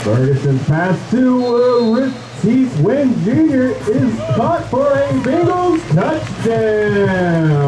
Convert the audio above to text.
Ferguson's pass to Rich Wynn Jr. is caught for a Bengals touchdown.